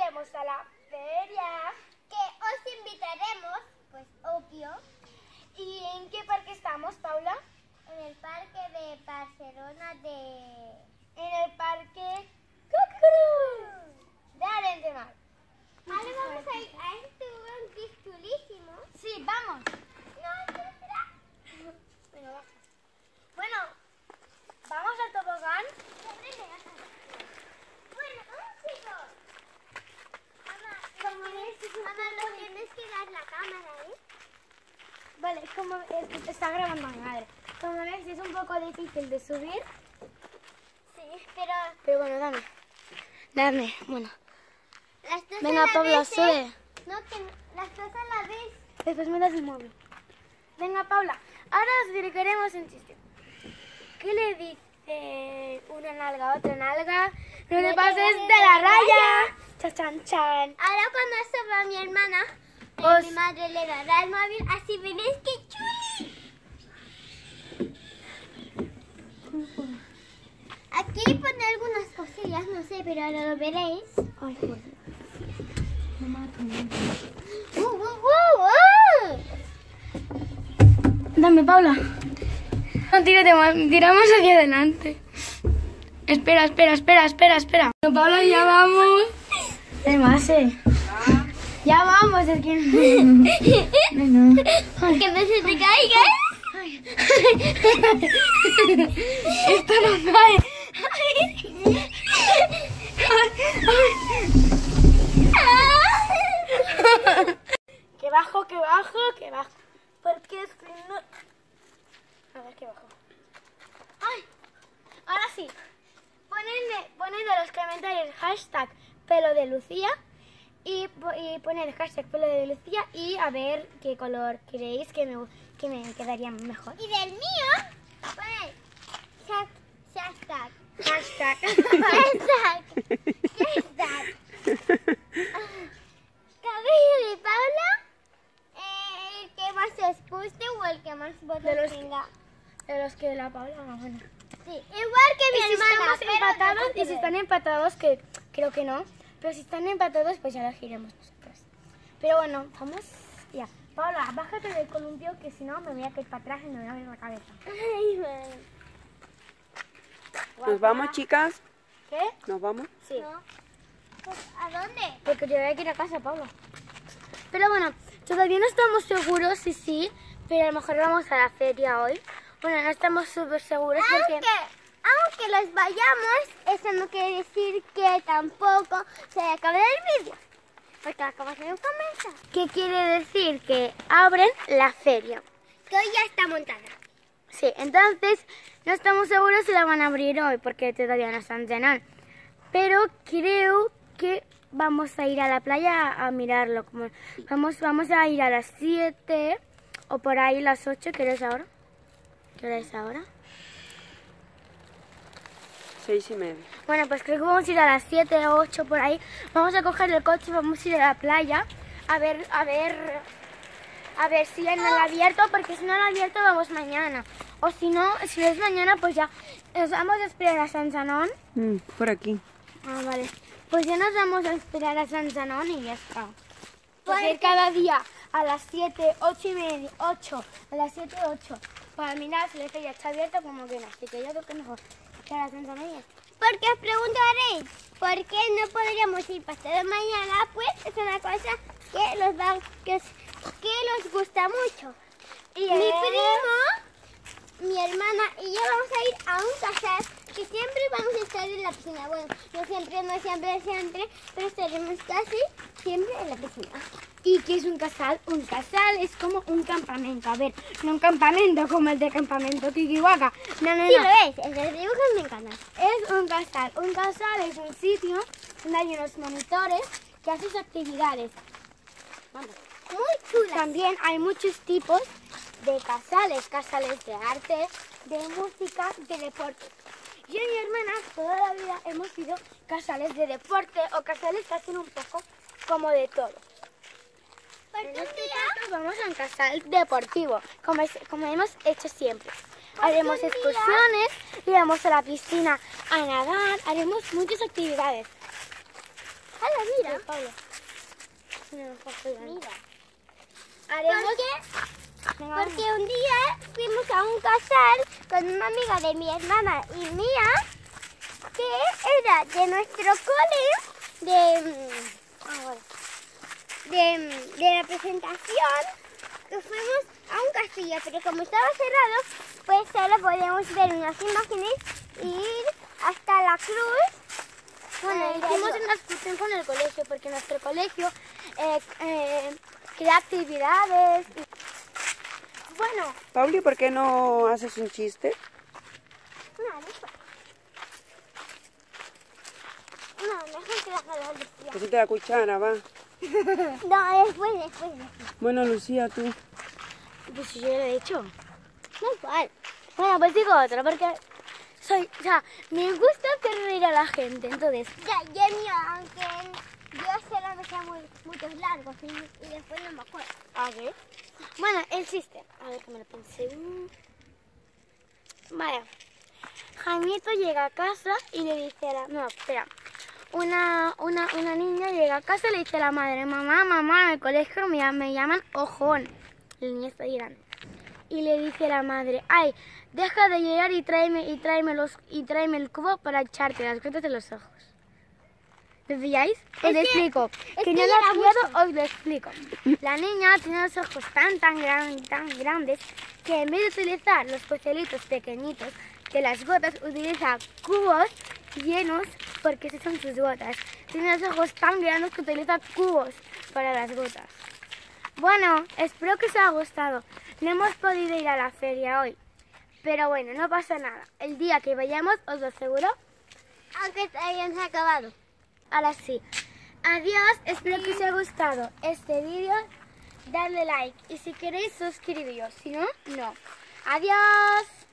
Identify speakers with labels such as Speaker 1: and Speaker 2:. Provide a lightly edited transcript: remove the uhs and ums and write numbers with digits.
Speaker 1: iremos a la feria.
Speaker 2: Que os invitaremos, pues obvio.
Speaker 1: ¿Y en qué parque estamos, Paula?
Speaker 2: En el parque de Barcelona
Speaker 1: En el parque Cucurú de Arenys de Mar.
Speaker 2: Ahora vamos a ir a este lugar que es chulísimo.
Speaker 1: Sí, vamos.
Speaker 2: No, espera.
Speaker 1: Bueno, baja. Bueno, vamos al tobogán.
Speaker 2: Bueno, chicos. Mamá, no tienes que dar la cámara, ¿eh?
Speaker 1: Vale, como está grabando mi madre. Como ves, es un poco difícil de subir.
Speaker 2: Sí,
Speaker 1: Pero bueno, dame, bueno.
Speaker 2: las dos
Speaker 1: Venga,
Speaker 2: a la
Speaker 1: Paula,
Speaker 2: vez,
Speaker 1: sube.
Speaker 2: No, que las dos a la vez.
Speaker 1: Después me das el móvil. Venga, Paula, ahora os dirigiremos un chiste. ¿Qué le dice una nalga a otra nalga? No te pases de la raya. Chan, chan.
Speaker 2: Ahora cuando eso va mi hermana, mi madre le dará el móvil, así veréis que chuli. Aquí pone algunas cosillas, no sé, pero ahora lo veréis.
Speaker 1: Ay, joder. Me mato. Dame, Paula. No, tiramos hacia adelante. Espera. No, Paula, ya vamos. Además, ya vamos, es que no. Ay.
Speaker 2: Que no se te caiga.
Speaker 1: Ay. Esto no cae. Que bajo. Porque si no... A ver, que bajo. Ay, ahora sí. Poned en los comentarios hashtag pelo de Lucía y poned hashtag pelo de Lucía y a ver qué color creéis que me quedaría mejor.
Speaker 2: Y del mío, pues, hashtag. Cabello de Paula, el que más os guste o el que más votos tenga.
Speaker 1: De los que la Paula más buena.
Speaker 2: Sí, igual que mi hermana.
Speaker 1: Y si están empatados, que creo que no, pero si están empatados, pues ya los giremos nosotros. Pero bueno, vamos ya. Paula, bájate del columpio, que si no me voy a caer para atrás y me voy a abrir la cabeza.
Speaker 2: Ay, madre.
Speaker 3: ¿Nos vamos, chicas?
Speaker 1: ¿Qué?
Speaker 3: ¿Nos vamos?
Speaker 1: Sí.
Speaker 2: No. Pues, ¿a dónde?
Speaker 1: Porque yo voy a ir a casa, Paula. Pero bueno, todavía no estamos seguros si sí, pero a lo mejor vamos a la feria hoy. Bueno, no estamos súper seguros porque...
Speaker 2: Aunque los vayamos, eso no quiere decir que tampoco se acabe el vídeo. Porque la grabación comienza.
Speaker 1: ¿Qué quiere decir? Que abren la feria.
Speaker 2: Que hoy ya está montada.
Speaker 1: Sí, entonces no estamos seguros si la van a abrir hoy porque todavía no están llenando. Pero creo que vamos a ir a la playa a mirarlo. Vamos a ir a las 7 o por ahí las 8. ¿Qué hora es ahora? ¿Qué hora es ahora?
Speaker 3: 6:30.
Speaker 1: Bueno, pues creo que vamos a ir a las 7 o 8 por ahí. Vamos a coger el coche y vamos a ir a la playa a ver si en el abierto, porque si no en el abierto vamos mañana. O si no es mañana, pues ya nos vamos a esperar a San Sanón.
Speaker 3: Por aquí.
Speaker 1: Ah, vale. Pues ya nos vamos a esperar a San Sanón y ya está. Pues ir cada día a las 7, 8:30, 8, a las 7, 8, para mirar si la feria está abierta como que no. Así que yo creo que mejor que a la San Sanón y ya está.
Speaker 2: Porque os preguntaréis, ¿por qué no podríamos ir pasado mañana? Pues es una cosa que los gusta mucho.
Speaker 1: Y
Speaker 2: Mi primo, mi hermana y yo vamos a ir a un casal que siempre vamos a estar en la piscina. Bueno, no siempre, pero estaremos casi siempre en la piscina.
Speaker 1: ¿Y qué es un casal? Un casal es como un campamento. A ver, no un campamento como el de Campamento Kikiwaka. No.
Speaker 2: Sí lo es, el de los dibujos me encanta.
Speaker 1: Es un casal. Un casal es un sitio donde hay unos monitores que hacen sus actividades. Vamos.
Speaker 2: Muy chulas.
Speaker 1: También hay muchos tipos de casales. Casales de arte, de música, de deporte. Yo y mi hermana toda la vida hemos ido casales de deporte o casales que hacen un poco como de todo.
Speaker 2: Porque
Speaker 1: En
Speaker 2: un
Speaker 1: este
Speaker 2: día,
Speaker 1: caso vamos a un casal deportivo, como hemos hecho siempre. Haremos
Speaker 2: un día-
Speaker 1: excursiones, iremos a la piscina a nadar, haremos muchas actividades.
Speaker 2: ¡hala, mira!
Speaker 1: Pablo. No, Pablo.
Speaker 2: Mira.
Speaker 1: Haremos...
Speaker 2: Porque un día fuimos a un casal con una amiga de mi hermana y mía, que era de nuestro cole, de la presentación, que fuimos a un castillo, pero como estaba cerrado, pues solo podíamos ver unas imágenes y ir hasta la cruz.
Speaker 1: Bueno, hicimos una excursión con el colegio, porque nuestro colegio crea actividades. Bueno,
Speaker 3: Pauli, ¿por qué no haces un chiste?
Speaker 2: No, mejor que la haga Lucía.
Speaker 3: Que se te da cuchara, va.
Speaker 2: No, después.
Speaker 3: Bueno, Lucía, tú.
Speaker 1: pues yo ya lo he hecho.
Speaker 2: No igual.
Speaker 1: Bueno, pues digo otro, porque me gusta hacer reír a la gente, entonces...
Speaker 2: Ya, Jenny, aunque yo solo me sé muchos largos y después no me acuerdo.
Speaker 1: A ver. Bueno, el chiste. A ver que me lo pensé. Vale. Jaimito llega a casa y le dice a la... No, espera. Una niña llega a casa y le dice a la madre, mamá, en el colegio me llaman ojón. El niño está llorando. Y le dice la madre, ay, deja de llorar y tráeme el cubo para echarte las gotas en los ojos. ¿Lo pilláis? Os lo explico. Que no lo he pillado, os lo explico. La niña tiene los ojos tan grandes que en vez de utilizar los pocelitos pequeñitos de las gotas, utiliza cubos llenos porque esas son sus gotas. Tiene los ojos tan grandes que utiliza cubos para las gotas. Bueno, espero que os haya gustado. No hemos podido ir a la feria hoy, pero bueno, no pasa nada. El día que vayamos, os lo aseguro.
Speaker 2: Aunque hayan acabado.
Speaker 1: Ahora sí. Adiós, espero que os haya gustado este vídeo. Dadle like y si queréis suscribiros, si no, no. Adiós.